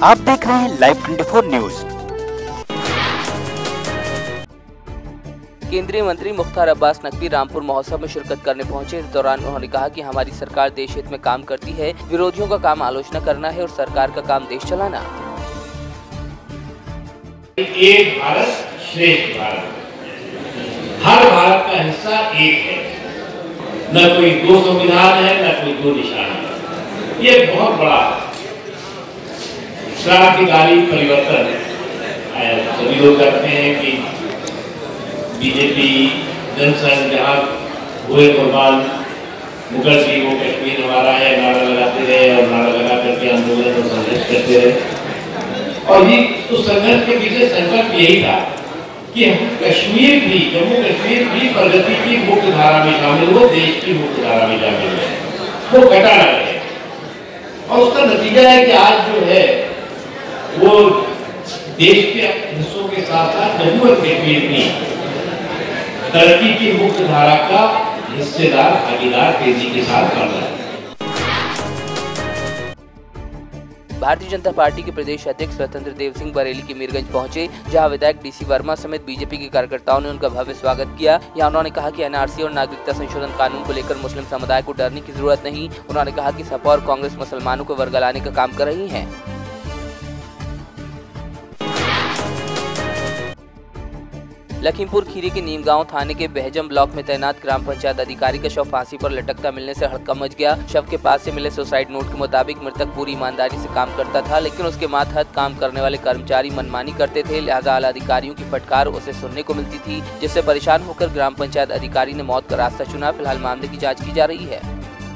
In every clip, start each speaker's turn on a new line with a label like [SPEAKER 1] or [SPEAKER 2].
[SPEAKER 1] आप देख रहे हैं लाइव 24 न्यूज।
[SPEAKER 2] केंद्रीय मंत्री मुख्तार अब्बास नकवी रामपुर महोत्सव में शिरकत करने पहुंचे। इस दौरान उन्होंने कहा कि हमारी सरकार देश हित में काम करती है, विरोधियों का काम आलोचना करना है और सरकार का काम देश चलाना।
[SPEAKER 3] एक भारत श्रेष्ठ भारत, हर भारत का हिस्सा एक है, न कोई दो संविधान है, न कोई दो निशान है। ये बहुत बड़ा क्रांतिकारी परिवर्तन है। सभी लोग कहते हैं कि बीजेपी जनसंघ जहाँ हुए कुर्बान मुखर्जी वो कश्मीर हमारा है नारा लगाते रहे और नारा लगा करके आंदोलन और संघर्ष करते रहे। और ये उस संघर्ष के पीछे संकल्प यही था कि कश्मीर भी, जम्मू कश्मीर भी प्रगति की मुख्य धारा में शामिल हो, देश की मुख्य धारा में शामिल है, वो घटा ना रहे। और उसका नतीजा है कि आज जो है वो देश के हिस्सों के साथ साथ जम्मू और कश्मीर भी तरक्की की मुख्य धारा का हिस्सेदार, भागीदार तेजी के साथ बढ़ रहा है।
[SPEAKER 2] भारतीय जनता पार्टी के प्रदेश अध्यक्ष स्वतंत्र देव सिंह बरेली के मीरगंज पहुंचे, जहां विधायक डीसी वर्मा समेत बीजेपी के कार्यकर्ताओं ने उनका भव्य स्वागत किया। यहां उन्होंने कहा कि एनआरसी और नागरिकता संशोधन कानून को लेकर मुस्लिम समुदाय को डरने की जरूरत नहीं। उन्होंने कहा कि सपा और कांग्रेस मुसलमानों को वर्गलाने का काम कर रही है। लखीमपुर खीरी के नीमगांव थाने के बहजम ब्लॉक में तैनात ग्राम पंचायत अधिकारी का शव फांसी पर लटकता मिलने से हड़कंप मच गया। शव के पास से मिले सुसाइड नोट के मुताबिक मृतक पूरी ईमानदारी से काम करता था, लेकिन उसके मातहत काम करने वाले कर्मचारी मनमानी करते थे, लिहाजा आला अधिकारियों की फटकार उसे सुनने को मिलती थी, जिससे परेशान होकर ग्राम पंचायत अधिकारी ने मौत का रास्ता चुना। फिलहाल मामले की जाँच की जा रही है।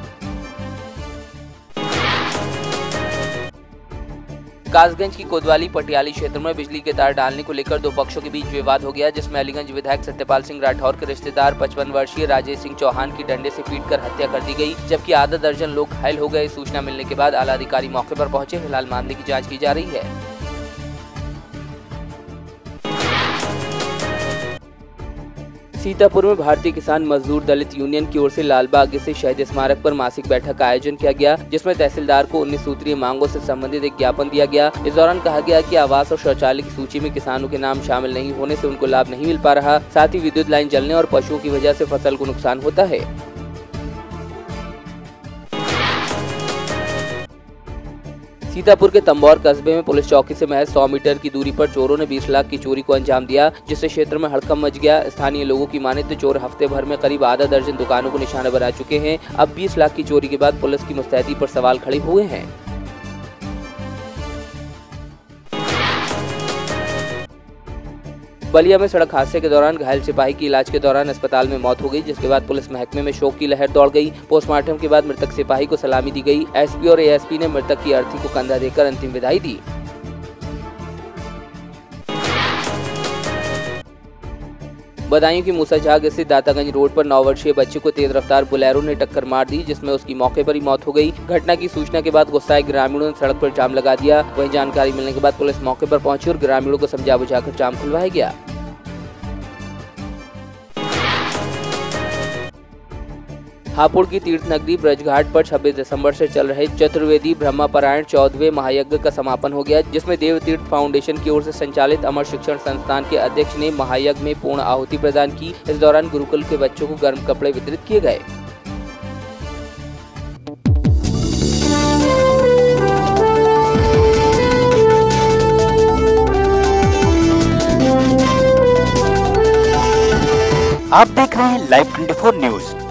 [SPEAKER 2] कासगंज की कोतवाली पटियाली क्षेत्र में बिजली के तार डालने को लेकर दो पक्षों के बीच विवाद हो गया, जिसमें अलीगंज विधायक सत्यपाल सिंह राठौर के रिश्तेदार 55 वर्षीय राजेश सिंह चौहान की डंडे से पीटकर हत्या कर दी गई, जबकि आधा दर्जन लोग घायल हो गए। सूचना मिलने के बाद आला अधिकारी मौके पर पहुंचे। फिलहाल मामले की जांच की जा रही है। सीतापुर में भारतीय किसान मजदूर दलित यूनियन की ओर से लालबाग स्थित शहीद स्मारक पर मासिक बैठक का आयोजन किया गया, जिसमें तहसीलदार को 19 सूत्रीय मांगों से संबंधित एक ज्ञापन दिया गया। इस दौरान कहा गया कि आवास और शौचालय की सूची में किसानों के नाम शामिल नहीं होने से उनको लाभ नहीं मिल पा रहा। साथ ही विद्युत लाइन जलने और पशुओं की वजह से फसल को नुकसान होता है। सीतापुर के तंबौर कस्बे में पुलिस चौकी से महज 100 मीटर की दूरी पर चोरों ने 20 लाख की चोरी को अंजाम दिया, जिससे क्षेत्र में हड़कंप मच गया। स्थानीय लोगों की माने तो चोर हफ्ते भर में करीब आधा दर्जन दुकानों को निशाना बना चुके हैं। अब 20 लाख की चोरी के बाद पुलिस की मुस्तैदी पर सवाल खड़े हुए हैं। बलिया में सड़क हादसे के दौरान घायल सिपाही की इलाज के दौरान अस्पताल में मौत हो गई, जिसके बाद पुलिस महकमे में शोक की लहर दौड़ गई। पोस्टमार्टम के बाद मृतक सिपाही को सलामी दी गई। एसपी और एएसपी ने मृतक की अर्थी को कंधा देकर अंतिम विदाई दी। बदायूं की मूसाझाग स्थित दातागंज रोड पर 9 वर्षीय बच्चे को तेज रफ्तार बुलेरो ने टक्कर मार दी, जिसमें उसकी मौके पर ही मौत हो गई। घटना की सूचना के बाद गुस्साए ग्रामीणों ने सड़क पर जाम लगा दिया। वहीं जानकारी मिलने के बाद पुलिस मौके पर पहुंची और ग्रामीणों को समझा बुझाकर जाम खुलवाया गया। हापुड़ की तीर्थ नगरी ब्रजघाट पर 26 दिसंबर से चल रहे चतुर्वेदी ब्रह्मपारायण 14वें महायज्ञ का समापन हो गया, जिसमें देव तीर्थ फाउंडेशन की ओर से संचालित अमर शिक्षण संस्थान के अध्यक्ष ने महायज्ञ में पूर्ण आहुति प्रदान की। इस दौरान गुरुकुल के बच्चों को गर्म कपड़े वितरित किए गए।
[SPEAKER 1] आप देख रहे हैं लाइव 24 न्यूज।